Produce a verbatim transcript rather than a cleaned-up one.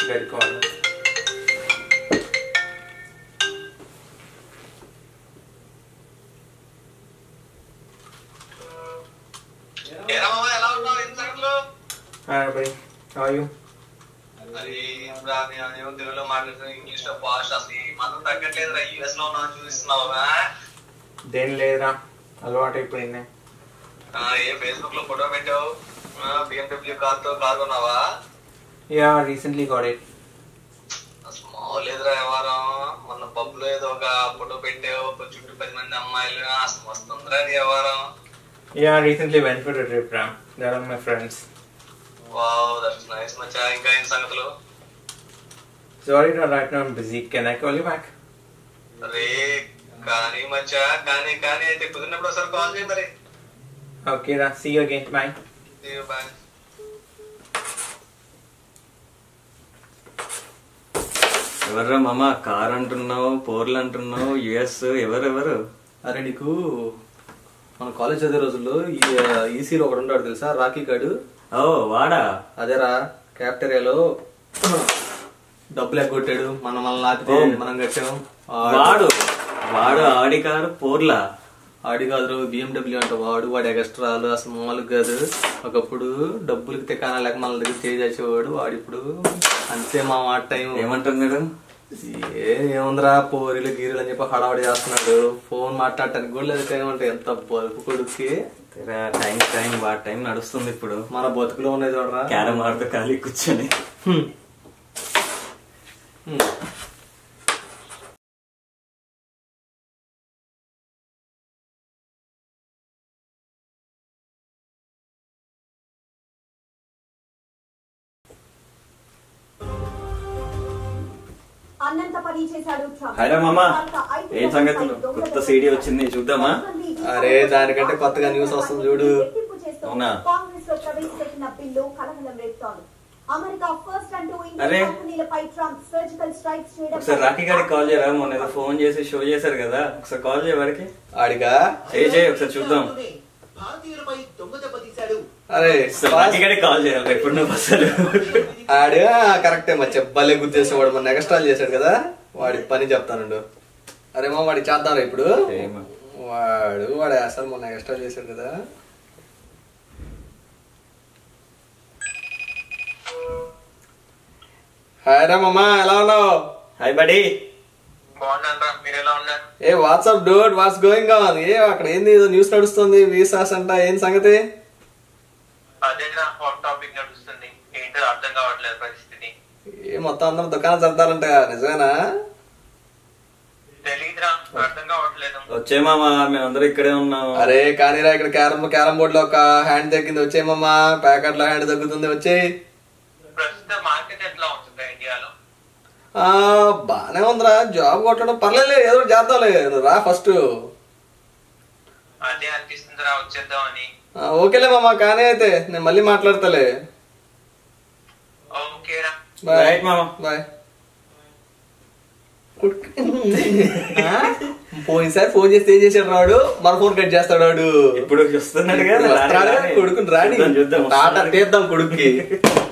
పెట్టుకోవాలి. Hi, buddy. How are you? తెలుగులో మాట్లాడుతున్నా ఇంగ్లీష్ లో పాస్ట్ అసలు మనం తగ్గట్లేదురా. యూఎస్ లో ఉన్నావు చూస్తున్నావా? దేని లేదురా, అలవాటు అయిపోయింది. ఏ ఫేస్బుక్ లో ఫోటో పెట్టావు? బిఎండబ్ల్యూ కార్ తో కార్ కొన్నావా? Yeah, recently got it. అసలు లేదురా వ్యవహారం. మొన్న పబ్ లో ఏదో ఒక ఫోటో పెట్టావు, చుట్టూ పది మంది అమ్మాయిలు. అసలు వస్తుందిరా నీ వ్యవహారం. Yeah, recently went for a trip రా. They are my friends. Wow, that's nice మచ్చా. ఇంకా ఏం సంగతులు? Sorry, no, right now I'm busy. Can I call you back? అరే కానీ మచ్చా, కానీ కానీ అయితే కుదిరినప్పుడు ఒకసారి కాల్ చేయి మరి. Okay, ra. See you again. Bye. See you, bye. ఎవర్రా మామ కార్ అంటున్నావు, పోర్లు అంటున్నావు, యుఎస్ ఎవరెవరు? అరే నీకు మన కాలేజ్ చదివే రోజుల్లో ఈసీలో ఒకడు ఉంటాడు తెలుసా, రాకీ గాడు. ఓ వాడా? అదేరా, క్యాఫ్టేరియాలో డబ్బులు ఎగ్గొట్టాడు, మనం మనల్ని నాటితే మనం కట్టాం. వాడు వాడు ఆడి కారు పోర్లా? ఆడి కాదు, బిఎండబ్ల్యూ అంట వాడు. వాడు ఎక్స్ట్రాలు అసలు మామూలు కాదు. ఒకప్పుడు డబ్బులకి తెకానా లేక మన దగ్గర చేయి చేసేవాడు. వాడు ఇప్పుడు అంతే మా మాట టైం. ఏమంటున్నాడు? ఏ ఏముందిరా, పోరీలు గీరీలు అని చెప్పి హడావడి చేస్తున్నాడు. ఫోన్ మాట్లాడటానికి కూడా లేదు టైం. అంటే ఎంత బలుపు కొడుక్కి. టైం టైం వాడి టైం నడుస్తుంది ఇప్పుడు. మన బతుకులో ఉన్నాయి చూడరా, క్యారమ్ ఆడుతూ ఖాళీ కూర్చొని. హలో మామా, ఏం సంగతులు? కొత్త సీడీ వచ్చింది, చూద్దామా? అరే దానికంటే కొత్తగా న్యూస్ వస్తుంది చూడు. అవునా? అరే ఒకసారి రాఖీ గారికి కాల్ చేయరా. మొన్న ఏదో ఫోన్ చేసి షో చేశారు కదా, ఒకసారి కాల్ చేయ వాడికి. ఆడిగా చేయి చేయి ఒకసారి చూద్దాం. అరే రాఖీ గారికి కాల్ చేయాలి ఎప్పుడు నువ్వు అసలు. ఆడిగా కరెక్టే మచ్చ, భలే గుర్తు చేసేవాడు. మన ఎక్స్ట్రా చేశాడు కదా, వాడి పని చెప్తానండు. అరే మా వాడికి చేద్దాంరా ఇప్పుడు. వాడు వాడు అసలు మొన్న ఎక్స్ట్రా చేశాడు కదా. హాయ్ రా మామా, ఎలా ఉన్నావు? Hi buddy. ఏ what's up dude, what's going on? ఏ అక్కడ ఏంది ఏదో న్యూస్ నడుస్తుంది, వీసాస్ అంట, ఏం సంగతి? ఏ మొత్తం అందరూ దుకాణం చదువుతారంట, నిజమేనా? వచ్చే మామా, మేమందరూ ఇక్కడే ఉన్నాం. అరే కానీరా, ఇక్కడ క్యారమ్ క్యారమ్ బోర్డ్ లో ఒక హ్యాండ్ తగ్గింది, వచ్చే మామా. ప్యాకెట్ లో హ్యాండ్ తగ్గుతుంది, వచ్చేయి. బానే ఉందిరా, జాబ్ కొట్టడం పర్లేదు, ఏదో చేద్దాంలే, రా ఫస్ట్. ఓకేలే మామా, కానీ అయితే నేను మళ్ళీ మాట్లాడతాలే. Bye bye. పోయినసారి ఫోన్ చేస్తే ఏం చేశాడు రాడు, మన ఫోన్ కట్ చేస్తాడు వాడు. ఇప్పుడు వస్తున్నాడు కదా కొడుకుని రాని, టాటా తీద్దాం కొడుక్కి.